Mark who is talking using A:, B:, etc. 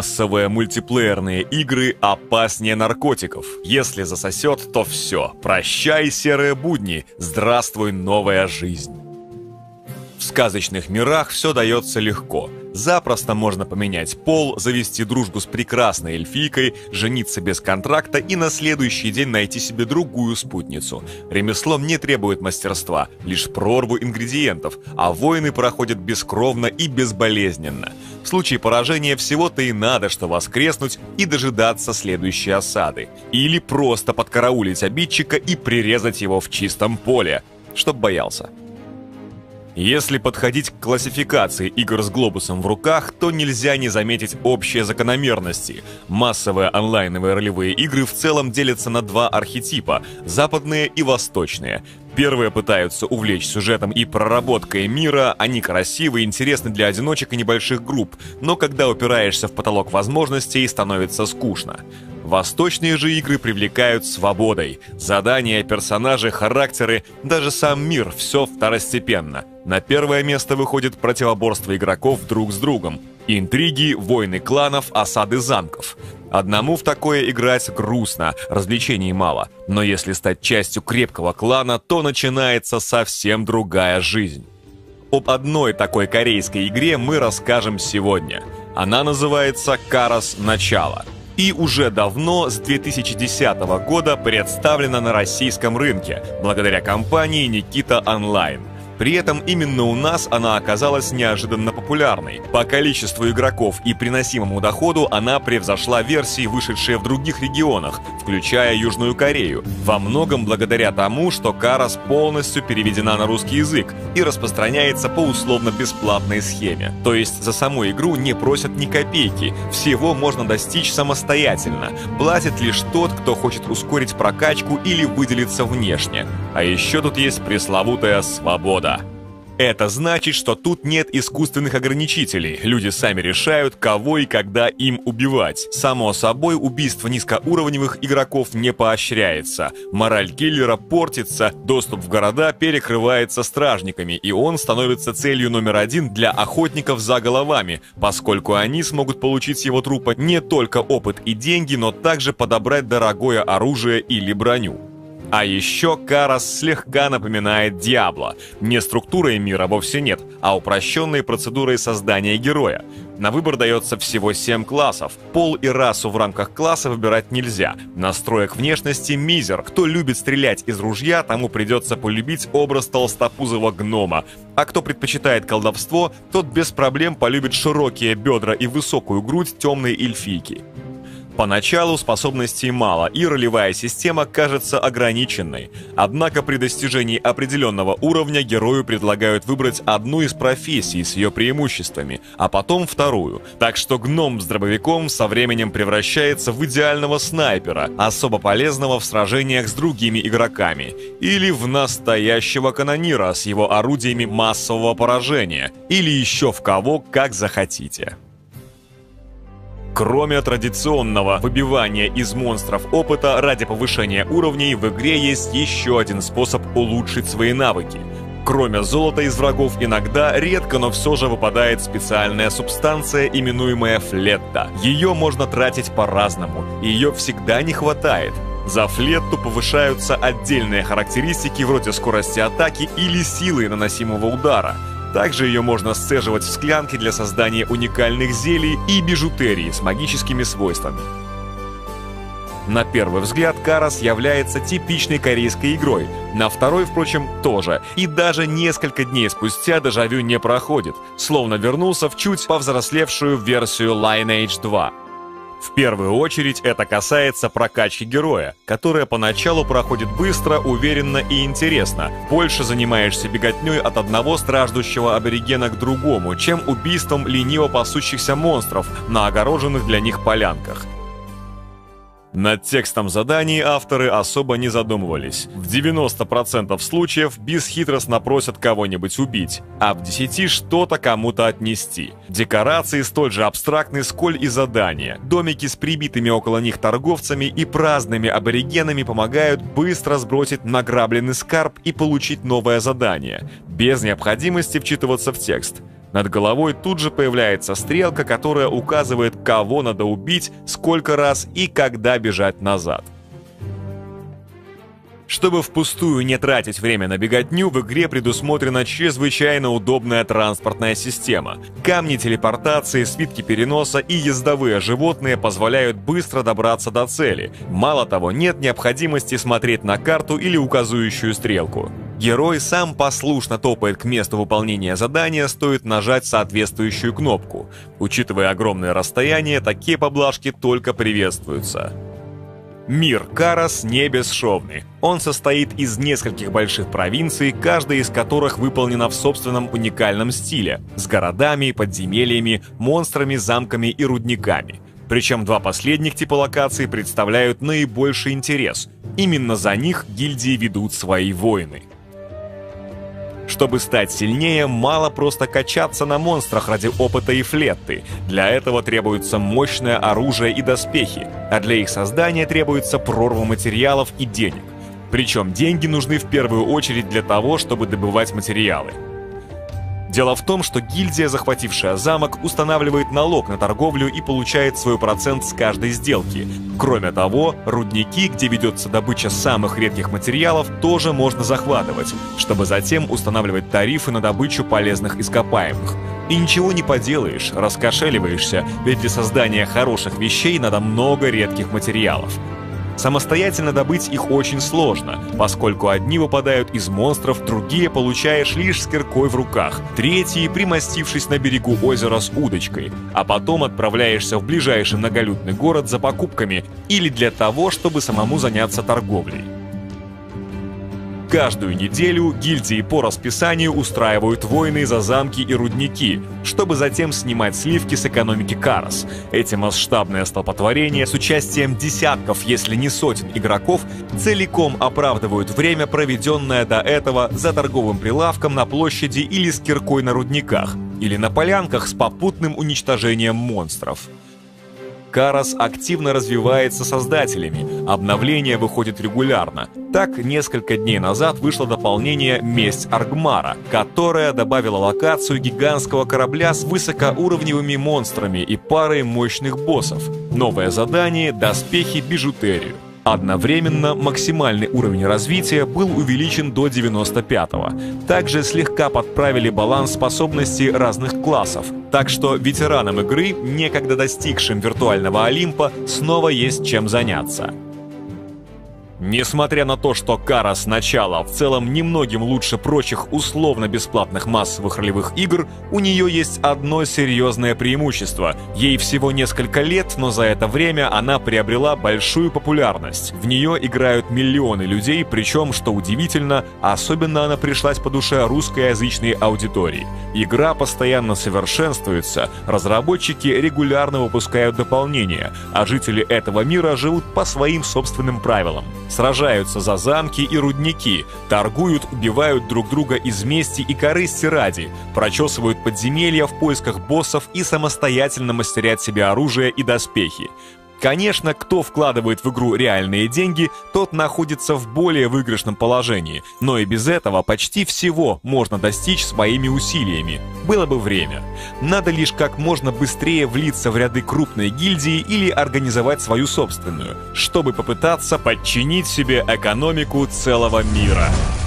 A: Массовые мультиплеерные игры опаснее наркотиков. Если засосет, то все. Прощай, серые будни. Здравствуй, новая жизнь. В сказочных мирах все дается легко. Запросто можно поменять пол, завести дружбу с прекрасной эльфийкой, жениться без контракта и на следующий день найти себе другую спутницу. Ремесло не требует мастерства, лишь прорву ингредиентов, а войны проходят бескровно и безболезненно. В случае поражения всего-то и надо, что воскреснуть и дожидаться следующей осады. Или просто подкараулить обидчика и прирезать его в чистом поле, чтоб боялся. Если подходить к классификации игр с глобусом в руках, то нельзя не заметить общие закономерности. Массовые онлайновые ролевые игры в целом делятся на два архетипа – западные и восточные. Первые пытаются увлечь сюжетом и проработкой мира, они красивы и интересны для одиночек и небольших групп, но когда упираешься в потолок возможностей, становится скучно. Восточные же игры привлекают свободой. Задания, персонажи, характеры, даже сам мир – все второстепенно. На первое место выходит противоборство игроков друг с другом. Интриги, войны кланов, осады замков. Одному в такое играть грустно, развлечений мало. Но если стать частью крепкого клана, то начинается совсем другая жизнь. Об одной такой корейской игре мы расскажем сегодня. Она называется «Карас. Начало». И уже давно, с 2010 года, представлена на российском рынке, благодаря компании Nikita Online. При этом именно у нас она оказалась неожиданно популярной. По количеству игроков и приносимому доходу она превзошла версии, вышедшие в других регионах, включая Южную Корею. Во многом благодаря тому, что Карас полностью переведена на русский язык и распространяется по условно-бесплатной схеме. То есть за саму игру не просят ни копейки, всего можно достичь самостоятельно. Платит лишь тот, кто хочет ускорить прокачку или выделиться внешне. А еще тут есть пресловутая свобода. Это значит, что тут нет искусственных ограничителей. Люди сами решают, кого и когда им убивать. Само собой, убийство низкоуровневых игроков не поощряется. Мораль киллера портится, доступ в города перекрывается стражниками, и он становится целью номер один для охотников за головами, поскольку они смогут получить с его трупа не только опыт и деньги, но также подобрать дорогое оружие или броню. А еще Карас слегка напоминает Диабло. Не структурой мира вовсе нет, а упрощенной процедурой создания героя. На выбор дается всего 7 классов. Пол и расу в рамках класса выбирать нельзя. Настроек внешности мизер. Кто любит стрелять из ружья, тому придется полюбить образ толстопузого гнома. А кто предпочитает колдовство, тот без проблем полюбит широкие бедра и высокую грудь темной эльфийки. Поначалу способностей мало, и ролевая система кажется ограниченной. Однако при достижении определенного уровня герою предлагают выбрать одну из профессий с ее преимуществами, а потом вторую. Так что гном с дробовиком со временем превращается в идеального снайпера, особо полезного в сражениях с другими игроками. Или в настоящего канонира с его орудиями массового поражения. Или еще в кого, как захотите. Кроме традиционного выбивания из монстров опыта ради повышения уровней, в игре есть еще один способ улучшить свои навыки. Кроме золота из врагов, иногда, редко, но все же выпадает специальная субстанция, именуемая флетта. Ее можно тратить по-разному, и ее всегда не хватает. За флетту повышаются отдельные характеристики вроде скорости атаки или силы наносимого удара. Также ее можно сцеживать в склянке для создания уникальных зелий и бижутерии с магическими свойствами. На первый взгляд Карас является типичной корейской игрой, на второй, впрочем, тоже. И даже несколько дней спустя дежавю не проходит, словно вернулся в чуть повзрослевшую версию Lineage 2. В первую очередь это касается прокачки героя, которая поначалу проходит быстро, уверенно и интересно. Больше занимаешься беготней от одного страждущего аборигена к другому, чем убийством лениво пасущихся монстров на огороженных для них полянках. Над текстом заданий авторы особо не задумывались. В 90% случаев бесхитростно просят кого-нибудь убить, а в 10 что-то кому-то отнести. Декорации столь же абстрактны, сколь и задания. Домики с прибитыми около них торговцами и праздными аборигенами помогают быстро сбросить награбленный скарб и получить новое задание, без необходимости вчитываться в текст. Над головой тут же появляется стрелка, которая указывает, кого надо убить, сколько раз и когда бежать назад. Чтобы впустую не тратить время на беготню, в игре предусмотрена чрезвычайно удобная транспортная система. Камни телепортации, свитки переноса и ездовые животные позволяют быстро добраться до цели. Мало того, нет необходимости смотреть на карту или указывающую стрелку. Герой сам послушно топает к месту выполнения задания, стоит нажать соответствующую кнопку. Учитывая огромное расстояние, такие поблажки только приветствуются. Мир Карас не бесшовный. Он состоит из нескольких больших провинций, каждая из которых выполнена в собственном уникальном стиле, с городами, подземельями, монстрами, замками и рудниками. Причем два последних типа локаций представляют наибольший интерес. Именно за них гильдии ведут свои войны. Чтобы стать сильнее, мало просто качаться на монстрах ради опыта и флетты. Для этого требуется мощное оружие и доспехи, а для их создания требуется прорва материалов и денег. Причем деньги нужны в первую очередь для того, чтобы добывать материалы. Дело в том, что гильдия, захватившая замок, устанавливает налог на торговлю и получает свой процент с каждой сделки. Кроме того, рудники, где ведется добыча самых редких материалов, тоже можно захватывать, чтобы затем устанавливать тарифы на добычу полезных ископаемых. И ничего не поделаешь, раскошеливаешься, ведь для создания хороших вещей надо много редких материалов. Самостоятельно добыть их очень сложно, поскольку одни выпадают из монстров, другие получаешь лишь с киркой в руках, третьи примостившись на берегу озера с удочкой, а потом отправляешься в ближайший многолюдный город за покупками или для того, чтобы самому заняться торговлей. Каждую неделю гильдии по расписанию устраивают войны за замки и рудники, чтобы затем снимать сливки с экономики Карас. Эти масштабные столпотворения с участием десятков, если не сотен игроков, целиком оправдывают время, проведенное до этого за торговым прилавком на площади или с киркой на рудниках, или на полянках с попутным уничтожением монстров. Карас активно развивается создателями, обновления выходят регулярно. Так, несколько дней назад вышло дополнение «Месть Аргмара», которое добавило локацию гигантского корабля с высокоуровневыми монстрами и парой мощных боссов, новое задание, доспехи, бижутерию. Одновременно максимальный уровень развития был увеличен до 95-го. Также слегка подправили баланс способностей разных классов, так что ветеранам игры, некогда достигшим виртуального Олимпа, снова есть чем заняться. Несмотря на то, что Карас начала в целом немногим лучше прочих условно-бесплатных массовых ролевых игр, у нее есть одно серьезное преимущество. Ей всего несколько лет, но за это время она приобрела большую популярность. В нее играют миллионы людей, причем, что удивительно, особенно она пришлась по душе русскоязычной аудитории. Игра постоянно совершенствуется, разработчики регулярно выпускают дополнения, а жители этого мира живут по своим собственным правилам. Сражаются за замки и рудники, торгуют, убивают друг друга из мести и корысти ради, прочесывают подземелья в поисках боссов и самостоятельно мастерят себе оружие и доспехи. Конечно, кто вкладывает в игру реальные деньги, тот находится в более выигрышном положении, но и без этого почти всего можно достичь своими усилиями. Было бы время. Надо лишь как можно быстрее влиться в ряды крупной гильдии или организовать свою собственную, чтобы попытаться подчинить себе экономику целого мира.